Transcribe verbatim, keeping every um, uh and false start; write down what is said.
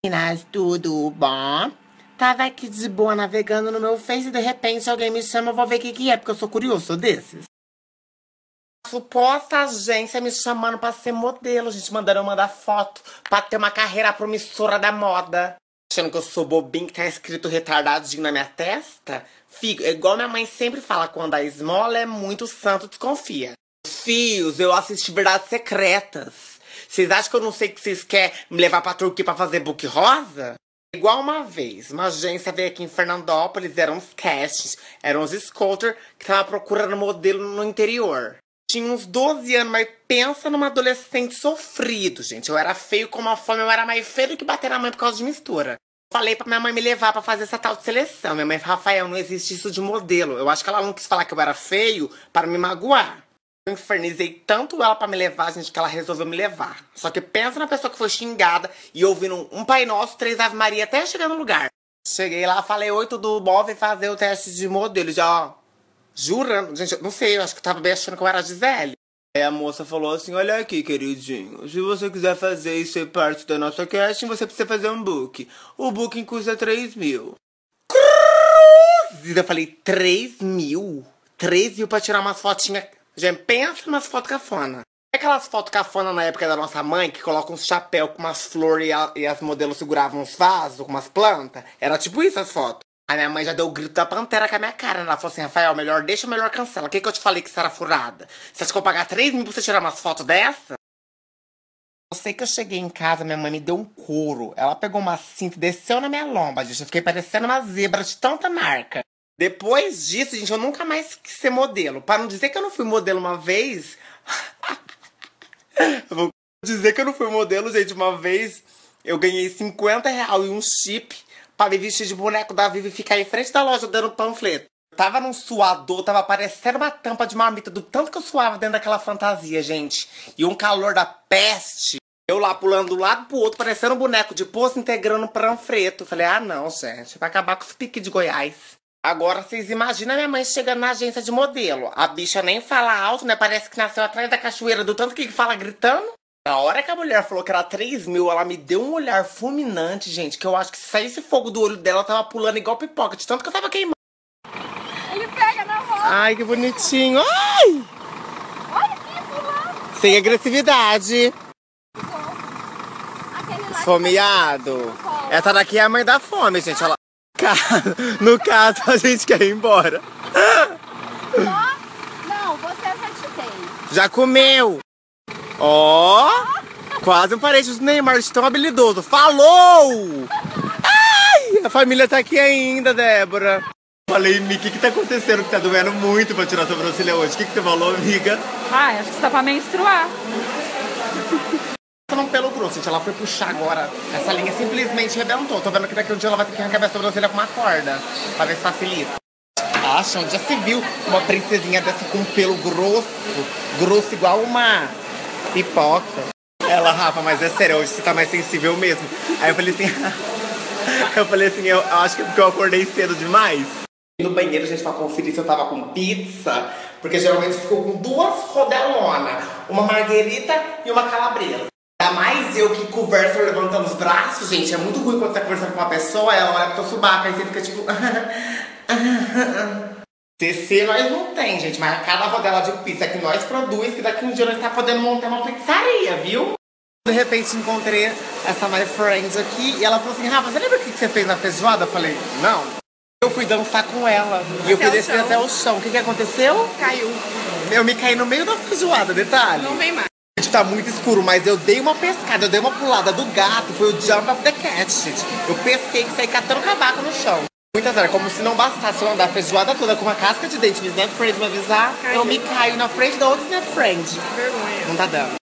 Meninas, tudo bom? Tava aqui de boa navegando no meu Face e de repente alguém me chama, eu vou ver o que que é, porque eu sou curioso, sou desses. Suposta agência me chamando pra ser modelo, gente, mandando eu mandar foto pra ter uma carreira promissora da moda. Achando que eu sou bobinho, que tá escrito retardadinho na minha testa? Fico, igual minha mãe sempre fala, quando a esmola é muito santo, desconfia. Fios, eu assisti Verdades Secretas. Vocês acham que eu não sei que vocês querem me levar pra Turquia pra fazer book rosa? Igual uma vez, uma agência veio aqui em Fernandópolis, eram uns castings, eram uns scouter que tava procurando modelo no interior. Tinha uns doze anos, mas pensa numa adolescente sofrido, gente. Eu era feio como a fome, eu era mais feio do que bater na mãe por causa de mistura. Falei pra minha mãe me levar pra fazer essa tal de seleção. Minha mãe falou, Rafael, não existe isso de modelo. Eu acho que ela não quis falar que eu era feio para me magoar. Eu infernizei tanto ela pra me levar, gente, que ela resolveu me levar. Só que pensa na pessoa que foi xingada e ouvindo um Pai Nosso, três Ave Maria até chegar no lugar. Cheguei lá, falei, oi, tudo bom? Vem fazer o teste de modelo. Já, ó, jurando. Gente, eu não sei, eu acho que eu tava bem achando que eu era a Gisele. Aí a moça falou assim, olha aqui, queridinho. Se você quiser fazer e ser parte da nossa casting, você precisa fazer um book. O booking custa três mil. Cruz! Eu falei, três mil? três mil pra tirar umas fotinhas... Gente, pensa umas fotos cafona. Aquelas fotos cafona na época da nossa mãe, que colocam um chapéu com umas flores e, a, e as modelos seguravam uns vasos com umas plantas? Era tipo isso as fotos. A minha mãe já deu o grito da pantera com a minha cara. Ela falou assim, Rafael, melhor deixa, melhor cancela. O que que eu te falei que você era furada? Você acha que eu vou pagar três mil pra você tirar umas fotos dessa? Eu sei que eu cheguei em casa, minha mãe me deu um couro. Ela pegou uma cinta e desceu na minha lomba, gente. Eu fiquei parecendo uma zebra de tanta marca. Depois disso, gente, eu nunca mais quis ser modelo. Pra não dizer que eu não fui modelo uma vez... eu vou dizer que eu não fui modelo, gente. Uma vez eu ganhei cinquenta reais e um chip pra me vestir de boneco da Vivi e ficar em frente da loja dando panfleto. Eu tava num suador, tava parecendo uma tampa de marmita do tanto que eu suava dentro daquela fantasia, gente. E um calor da peste. Eu lá pulando do lado pro outro, parecendo um boneco de poço integrando um panfleto. Falei, ah não, gente, vai acabar com os piques de Goiás. Agora, vocês imaginam a minha mãe chegando na agência de modelo. A bicha nem fala alto, né? Parece que nasceu atrás da cachoeira do tanto que fala gritando. Na hora que a mulher falou que era três mil, ela me deu um olhar fulminante, gente. Que eu acho que se saísse fogo do olho dela, eu tava pulando igual pipoca. De tanto que eu tava queimando. Ele pega na roda. Ai, que bonitinho. Ai! Olha aqui, pulando. Sem agressividade. Aquele lá. Esfomeado. Essa daqui é a mãe da fome, gente. Ela... No caso, a gente quer ir embora. Não, você já te tem. Já comeu. Ó, oh, quase um parente do Neymar, de tão habilidoso. Falou! Ai, a família tá aqui ainda, Débora. Falei, Mi, o que que tá acontecendo que tá doendo muito pra tirar a sobrancelha hoje? O que que você falou, amiga? Ai, acho que você tá pra menstruar. Não pelo grosso, gente, ela foi puxar agora. Essa linha simplesmente rebentou. Tô vendo que daqui um dia ela vai ter que arrancar minha sobrancelha com uma corda. Pra ver se facilita. Acha, onde já se viu uma princesinha dessa com pelo grosso? Grosso igual uma pipoca. Ela, Rafa, mas é sério, hoje você tá mais sensível mesmo. Aí eu falei assim... eu falei assim, eu acho que é porque eu acordei cedo demais. No banheiro, gente, pra conferir se eu tava com pizza. Porque geralmente ficou com duas rodelonas. Uma marguerita e uma calabresa. Ainda mais eu que converso levantando os braços, gente. É muito ruim quando você tá conversando com uma pessoa, ela olha pro teu subaco, aí você fica tipo... C C nós não tem, gente, mas cada rodela de pizza que nós produz, que daqui um dia nós tá podendo montar uma pizzaria, viu? De repente encontrei essa my friend aqui e ela falou assim, Rafa, você lembra o que você fez na feijoada? Eu falei, não. Eu fui dançar com ela e eu fui descer até o chão. O que que aconteceu? Caiu. Eu me caí no meio da feijoada, detalhe. Não vem mais. Tá muito escuro, mas eu dei uma pescada, eu dei uma pulada do gato, foi o jump of the cat, gente. Eu pesquei que saí catando cavaco no chão. Muitas horas, como se não bastasse eu andar a feijoada toda com uma casca de dente, minha snap friend me avisar, eu me caio na frente da outra snap friend. Vergonha. Não tá dando.